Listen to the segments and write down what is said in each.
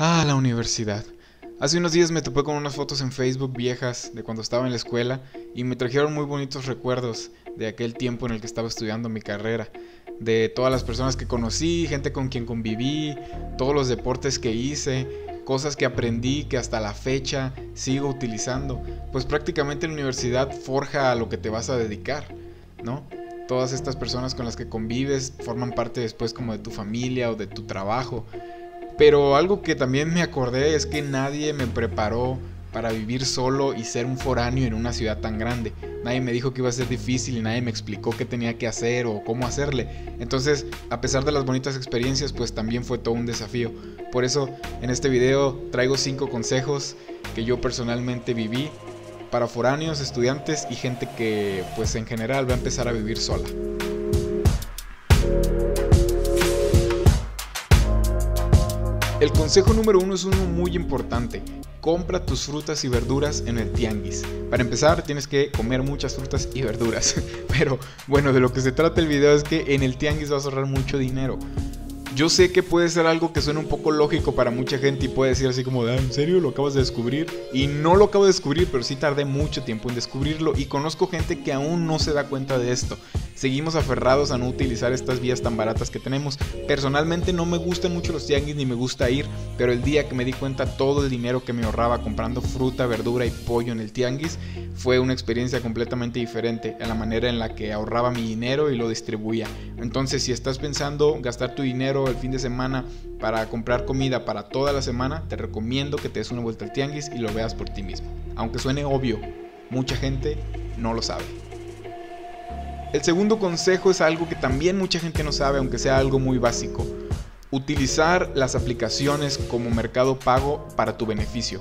Ah, la universidad. Hace unos días me topé con unas fotos en Facebook viejas de cuando estaba en la escuela y me trajeron muy bonitos recuerdos de aquel tiempo en el que estaba estudiando mi carrera, de todas las personas que conocí, gente con quien conviví, todos los deportes que hice, cosas que aprendí que hasta la fecha sigo utilizando, pues prácticamente la universidad forja a lo que te vas a dedicar, ¿no? Todas estas personas con las que convives forman parte después como de tu familia o de tu trabajo. Pero algo que también me acordé es que nadie me preparó para vivir solo y ser un foráneo en una ciudad tan grande. Nadie me dijo que iba a ser difícil y nadie me explicó qué tenía que hacer o cómo hacerle. Entonces, a pesar de las bonitas experiencias, pues también fue todo un desafío. Por eso, en este video traigo 5 consejos que yo personalmente viví para foráneos, estudiantes y gente que, pues en general, va a empezar a vivir sola. El consejo número 1 es uno muy importante. Compra tus frutas y verduras en el tianguis. Para empezar, tienes que comer muchas frutas y verduras. Pero bueno, de lo que se trata el video es que en el tianguis vas a ahorrar mucho dinero. Yo sé que puede ser algo que suena un poco lógico para mucha gente y puede decir así como, ¿en serio lo acabas de descubrir? Y no lo acabo de descubrir, pero sí tardé mucho tiempo en descubrirlo y conozco gente que aún no se da cuenta de esto. Seguimos aferrados a no utilizar estas vías tan baratas que tenemos. Personalmente no me gustan mucho los tianguis ni me gusta ir, pero el día que me di cuenta todo el dinero que me ahorraba comprando fruta, verdura y pollo en el tianguis fue una experiencia completamente diferente a la manera en la que ahorraba mi dinero y lo distribuía. Entonces, si estás pensando gastar tu dinero el fin de semana para comprar comida para toda la semana, te recomiendo que te des una vuelta al tianguis y lo veas por ti mismo. Aunque suene obvio, mucha gente no lo sabe. El segundo consejo es algo que también mucha gente no sabe, aunque sea algo muy básico. Utilizar las aplicaciones como Mercado Pago para tu beneficio.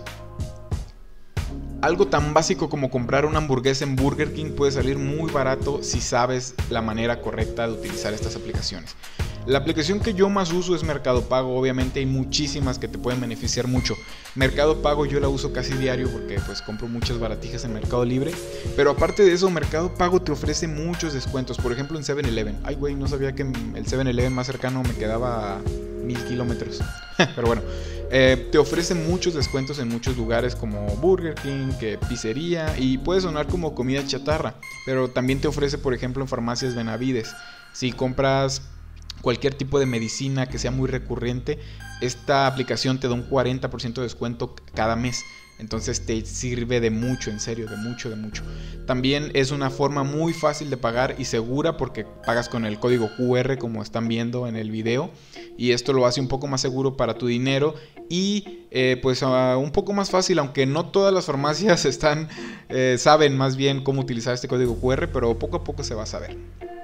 Algo tan básico como comprar una hamburguesa en Burger King puede salir muy barato si sabes la manera correcta de utilizar estas aplicaciones. La aplicación que yo más uso es Mercado Pago. Obviamente hay muchísimas que te pueden beneficiar mucho. Mercado Pago yo la uso casi diario porque pues compro muchas baratijas en Mercado Libre. Pero aparte de eso, Mercado Pago te ofrece muchos descuentos. Por ejemplo en 7-Eleven. Ay güey, no sabía que el 7-Eleven más cercano me quedaba a 1000 kilómetros. Pero bueno, te ofrece muchos descuentos en muchos lugares como Burger King, que pizzería, y puede sonar como comida chatarra, pero también te ofrece, por ejemplo, en farmacias Benavides. Si compras cualquier tipo de medicina que sea muy recurrente, esta aplicación te da un 40% de descuento cada mes. Entonces te sirve de mucho, en serio, de mucho, de mucho. También es una forma muy fácil de pagar y segura porque pagas con el código QR como están viendo en el video. Y esto lo hace un poco más seguro para tu dinero y pues un poco más fácil, aunque no todas las farmacias saben más bien cómo utilizar este código QR, pero poco a poco se va a saber.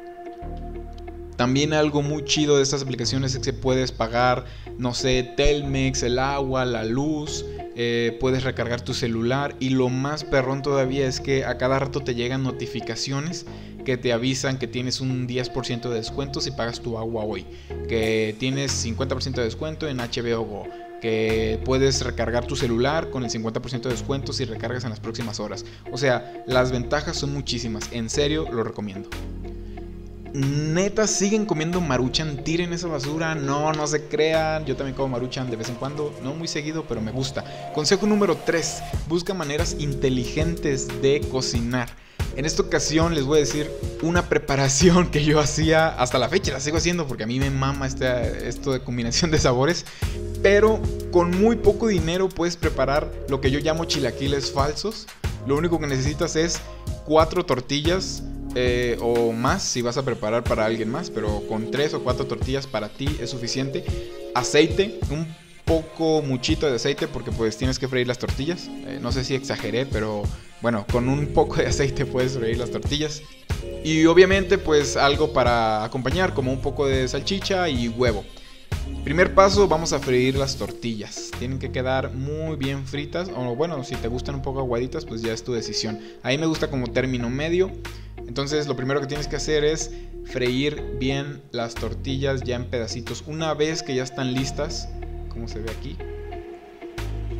También algo muy chido de estas aplicaciones es que puedes pagar, no sé, Telmex, el agua, la luz, puedes recargar tu celular y lo más perrón todavía es que a cada rato te llegan notificaciones que te avisan que tienes un 10% de descuento si pagas tu agua hoy, que tienes 50% de descuento en HBO Go, que puedes recargar tu celular con el 50% de descuento si recargas en las próximas horas. O sea, las ventajas son muchísimas, en serio lo recomiendo. Neta, siguen comiendo Maruchan, tiren esa basura, no se crean, yo también como Maruchan de vez en cuando, no muy seguido, pero me gusta. Consejo número 3, busca maneras inteligentes de cocinar. En esta ocasión les voy a decir una preparación que yo hacía, hasta la fecha la sigo haciendo porque a mí me mama esto de combinación de sabores, pero con muy poco dinero puedes preparar lo que yo llamo chilaquiles falsos. Lo único que necesitas es 4 tortillas, o más si vas a preparar para alguien más, pero con 3 o 4 tortillas para ti es suficiente. Aceite, un poco muchito de aceite porque pues tienes que freír las tortillas. No sé si exageré, pero bueno, con un poco de aceite puedes freír las tortillas. Y obviamente pues algo para acompañar como un poco de salchicha y huevo. Primer paso, vamos a freír las tortillas. Tienen que quedar muy bien fritas. O bueno, si te gustan un poco aguaditas, pues ya es tu decisión. A mí me gusta como término medio. Entonces lo primero que tienes que hacer es freír bien las tortillas ya en pedacitos. Una vez que ya están listas, como se ve aquí,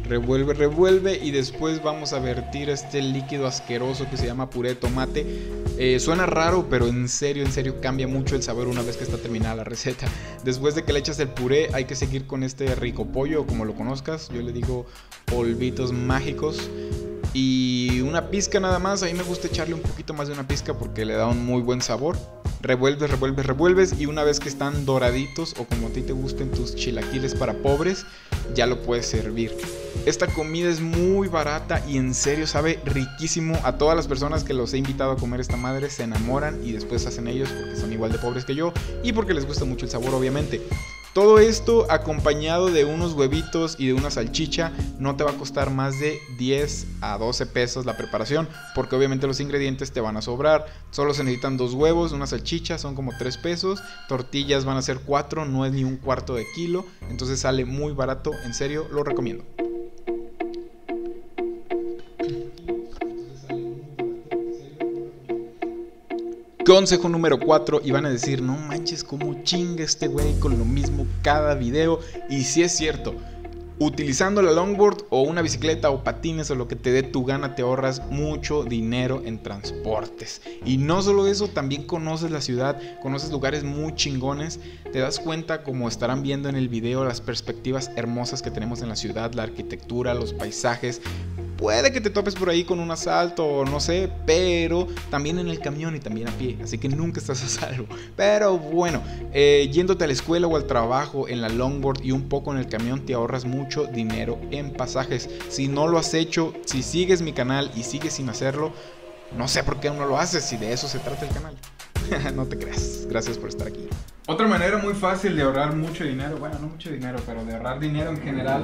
revuelve y después vamos a vertir este líquido asqueroso que se llama puré de tomate. Suena raro, pero en serio cambia mucho el sabor una vez que está terminada la receta. Después de que le echas el puré, hay que seguir con este rico pollo, como lo conozcas. Yo le digo polvitos mágicos. Y una pizca nada más. A mí me gusta echarle un poquito más de una pizca porque le da un muy buen sabor. Revuelves y una vez que están doraditos, o como a ti te gusten tus chilaquiles para pobres, ya lo puedes servir. Esta comida es muy barata y en serio sabe riquísimo. A todas las personas que los he invitado a comer esta madre se enamoran y después hacen ellos porque son igual de pobres que yo y porque les gusta mucho el sabor, obviamente. Todo esto acompañado de unos huevitos y de una salchicha no te va a costar más de 10 a 12 pesos la preparación, porque obviamente los ingredientes te van a sobrar. Solo se necesitan 2 huevos, una salchicha, son como 3 pesos, tortillas van a ser 4, no es ni un cuarto de kilo, entonces sale muy barato, en serio, lo recomiendo. Consejo número 4, y van a decir, no manches, cómo chinga este güey con lo mismo cada video. Y sí es cierto, utilizando la longboard o una bicicleta o patines o lo que te dé tu gana, te ahorras mucho dinero en transportes. Y no solo eso, también conoces la ciudad, conoces lugares muy chingones, te das cuenta, como estarán viendo en el video, las perspectivas hermosas que tenemos en la ciudad, la arquitectura, los paisajes. Puede que te topes por ahí con un asalto o no sé, pero también en el camión y también a pie, así que nunca estás a salvo. Pero bueno, yéndote a la escuela o al trabajo en la longboard y un poco en el camión, te ahorras mucho dinero en pasajes. Si no lo has hecho, si sigues mi canal y sigues sin hacerlo, no sé por qué no lo haces, si de eso se trata el canal. No te creas, gracias por estar aquí. Otra manera muy fácil de ahorrar mucho dinero, bueno, no mucho dinero, pero de ahorrar dinero en general,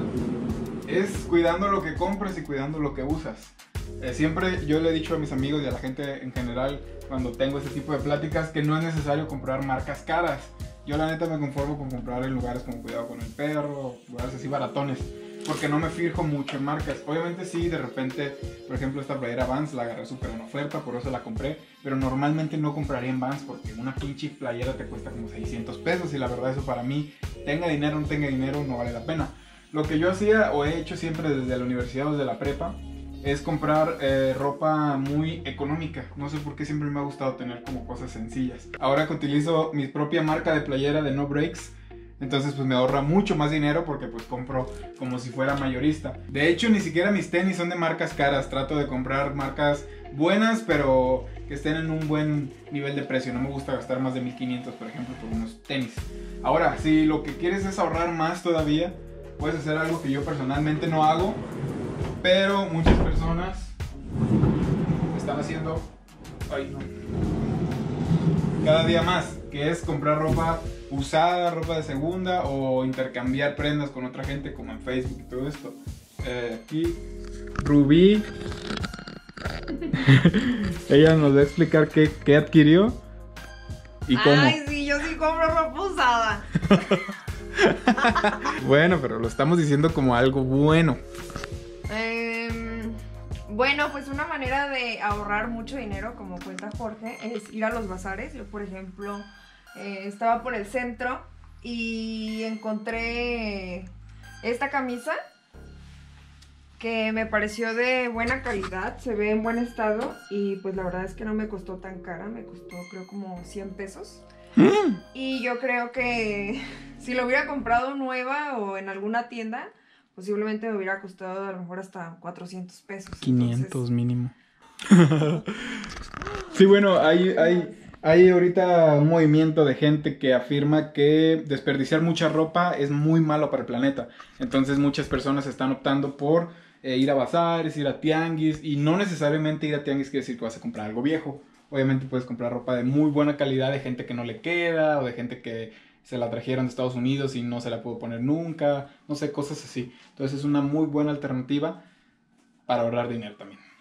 es cuidando lo que compras y cuidando lo que usas. Siempre yo le he dicho a mis amigos y a la gente en general, cuando tengo este tipo de pláticas, que no es necesario comprar marcas caras. Yo la neta me conformo con comprar en lugares como Cuidado con el Perro, lugares así baratones, porque no me fijo mucho en marcas. Obviamente sí, de repente, por ejemplo, esta playera Vans la agarré súper en oferta, por eso la compré, pero normalmente no compraría en Vans porque una pinche playera te cuesta como 600 pesos y la verdad eso para mí, tenga dinero o no tenga dinero, no vale la pena. Lo que yo hacía o he hecho siempre desde la universidad o desde la prepa es comprar ropa muy económica. No sé por qué siempre me ha gustado tener como cosas sencillas. Ahora que utilizo mi propia marca de playera de No Breaks, entonces pues me ahorra mucho más dinero porque pues compro como si fuera mayorista. De hecho ni siquiera mis tenis son de marcas caras. Trato de comprar marcas buenas pero que estén en un buen nivel de precio. No me gusta gastar más de 1500 por ejemplo por unos tenis. Ahora si lo que quieres es ahorrar más todavía, puedes hacer algo que yo personalmente no hago, pero muchas personas están haciendo cada día más, que es comprar ropa usada, ropa de segunda o intercambiar prendas con otra gente como en Facebook y todo esto. Aquí Rubí ella nos va a explicar qué adquirió y cómo. Ay, sí, yo sí compro ropa usada. Bueno, pero lo estamos diciendo como algo bueno. Bueno, pues una manera de ahorrar mucho dinero, como cuenta Jorge, es ir a los bazares. Yo, por ejemplo, estaba por el centro y encontré esta camisa que me pareció de buena calidad, se ve en buen estado y pues la verdad es que no me costó tan cara, me costó creo como 100 pesos. Y yo creo que si lo hubiera comprado nueva o en alguna tienda, posiblemente me hubiera costado a lo mejor hasta 400 pesos. 500 Entonces, mínimo. Sí, bueno, hay ahorita un movimiento de gente que afirma que desperdiciar mucha ropa es muy malo para el planeta. Entonces muchas personas están optando por ir a bazares, ir a tianguis, y no necesariamente ir a tianguis quiere decir que vas a comprar algo viejo. Obviamente puedes comprar ropa de muy buena calidad de gente que no le queda o de gente que se la trajeron de Estados Unidos y no se la pudo poner nunca, no sé, cosas así. Entonces es una muy buena alternativa para ahorrar dinero también.